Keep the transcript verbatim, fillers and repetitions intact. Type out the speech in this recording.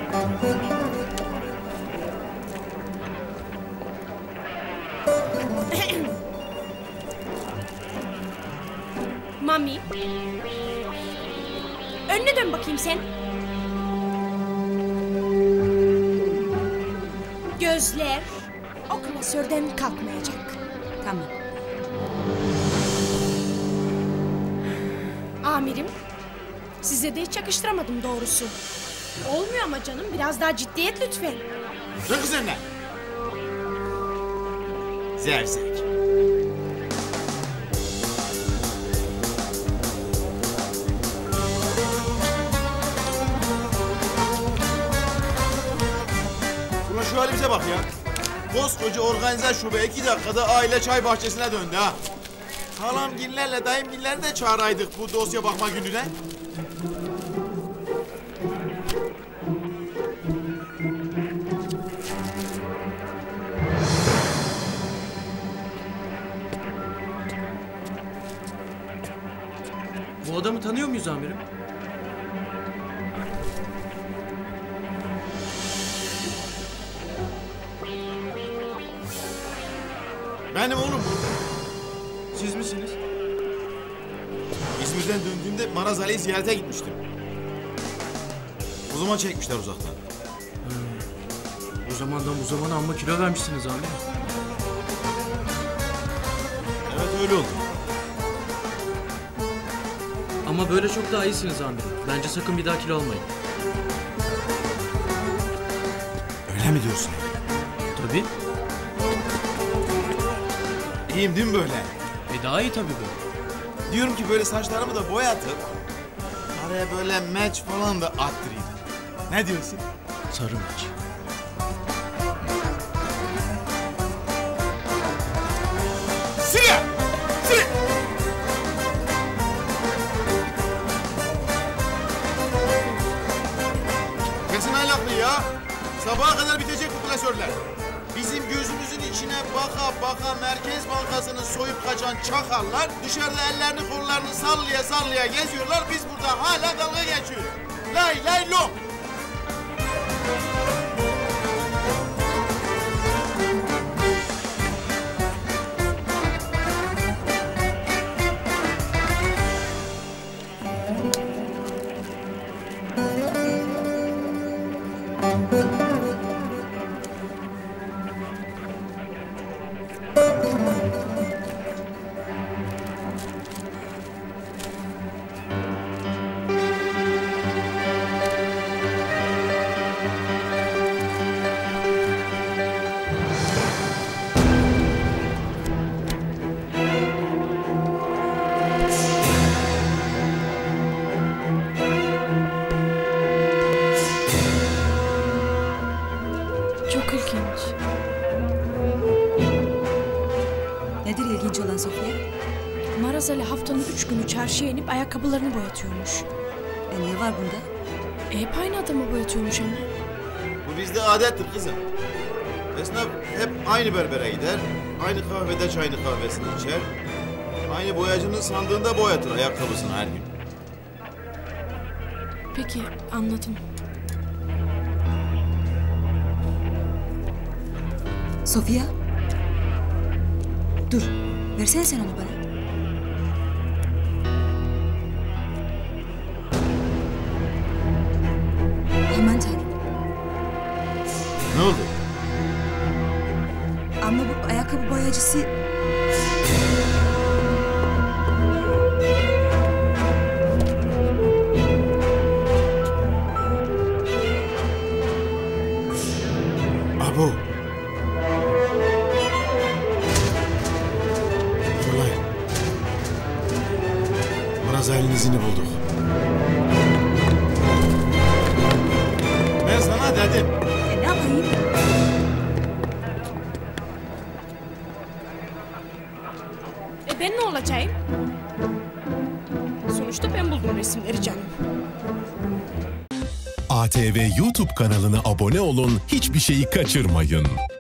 Mami. Önüne dön bakayım sen. Gözler o klasörden kalkmayacak. Tamam. Amirim, size de hiç yakıştıramadım doğrusu. Olmuyor ama canım, biraz daha ciddiyet lütfen. Dur kız önüne. Zevzek. Ulan şu halimize bak ya. Koskoca organize şube iki dakikada aile çay bahçesine döndü ha. Halamgillerle dayımgilleri de çağıraydık bu dosya bakma gününe. Bu adamı tanıyor muyuz amirim? Benim oğlum. Siz misiniz? İzmir'den döndüğümde Maraz Ali'yi ziyarete gitmiştim. O zaman çekmişler uzaktan. Hmm. O zamandan bu zamana amma kilo vermişsiniz amirim. Evet öyle oldu. Ama böyle çok daha iyisiniz amirim. Bence sakın bir daha kilo almayın. Öyle mi diyorsun? Tabii. İyiyim değil mi böyle? E daha iyi tabii böyle. Diyorum ki böyle saçlarımı da boyatıp araya böyle meç falan da attırayım. Ne diyorsun? Sarı maç. Sile! Sile! Kesin aylaklı ya. Sabaha kadar bitecek bu klasörler. Bizim gözümüzün içine baka baka Merkez Bankası'nı soyup kaçan çakallar dışarıda ellerini kollarını sallaya sallaya geziyorlar. Biz burada hala dalga geçiyoruz. Lay lay lom. Çok ilginç. Nedir ilginç olan Sofya? Maraz Ali haftanın üç günü çarşıya inip ayakkabılarını boyatıyormuş. E ne var bunda? E, hep aynı adamı boyatıyormuş ama. Bu bizde adettir kızım. Esnaf hep aynı berbere gider, aynı kahvede çayını kahvesini içer, aynı boyacının sandığında boyatır ayakkabısını her gün. Peki, anladım. Sofya? Dur, versene sen onu bana. Aman tanrım. Ne oldu? Ama bu ayakkabı boyacısı... Abo. Kolay. Maraz Ali'nin izini bulduk. Ben sana dedim. E ne yapayım? E ben ne olacağım? Sonuçta ben buldum resimleri canım. A T V YouTube kanalına abone olun, hiçbir şeyi kaçırmayın.